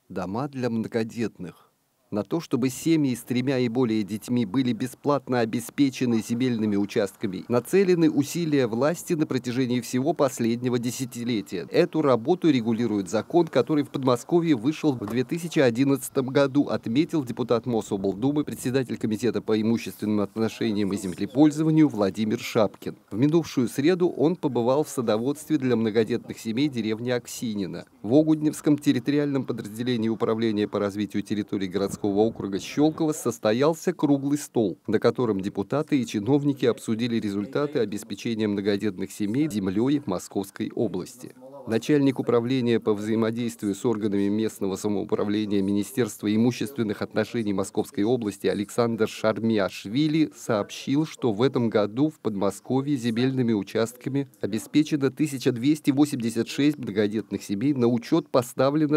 Дома для многодетных. На то, чтобы семьи с 3 и более детьми были бесплатно обеспечены земельными участками, нацелены усилия власти на протяжении всего последнего десятилетия. Эту работу регулирует закон, который в Подмосковье вышел в 2011 году, отметил депутат Мособлдумы, председатель комитета по имущественным отношениям и землепользованию Владимир Шапкин. В минувшую среду он побывал в садоводстве для многодетных семей деревни Аксинина. В Огудневском территориальном подразделении управления по развитию территории городского округа Щелково состоялся круглый стол, на котором депутаты и чиновники обсудили результаты обеспечения многодетных семей землей в Московской области. Начальник управления по взаимодействию с органами местного самоуправления Министерства имущественных отношений Московской области Александр Шармиашвили сообщил, что в этом году в Подмосковье земельными участками обеспечено 1286 многодетных семей, на учет поставлено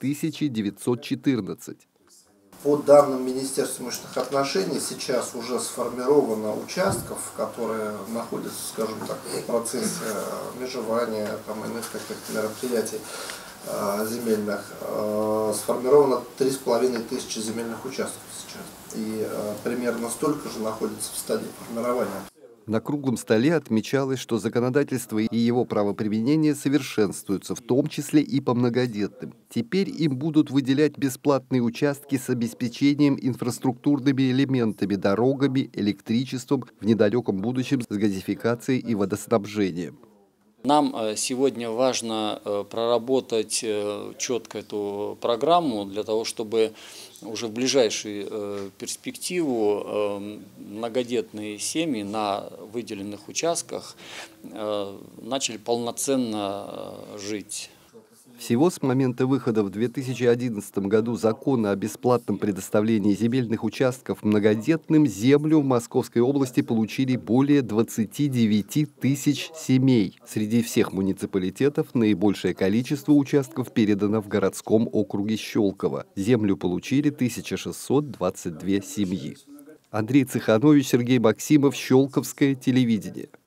3914. По данным Министерства имущественных отношений, сейчас уже сформировано участков, которые находятся, скажем так, в процессе межевания, иных каких-то мероприятий земельных. Сформировано 3500 земельных участков сейчас. И примерно столько же находится в стадии формирования. На круглом столе отмечалось, что законодательство и его правоприменение совершенствуются, в том числе и по многодетным. Теперь им будут выделять бесплатные участки с обеспечением инфраструктурными элементами, дорогами, электричеством, в недалеком будущем с газификацией и водоснабжением. Нам сегодня важно проработать четко эту программу для того, чтобы уже в ближайшую перспективу многодетные семьи на выделенных участках начали полноценно жить. Всего с момента выхода в 2011 году закона о бесплатном предоставлении земельных участков многодетным землю в Московской области получили более 29 тысяч семей. Среди всех муниципалитетов наибольшее количество участков передано в городском округе Щелково. Землю получили 1622 семьи. Андрей Цеханович, Сергей Максимов, Щелковское телевидение.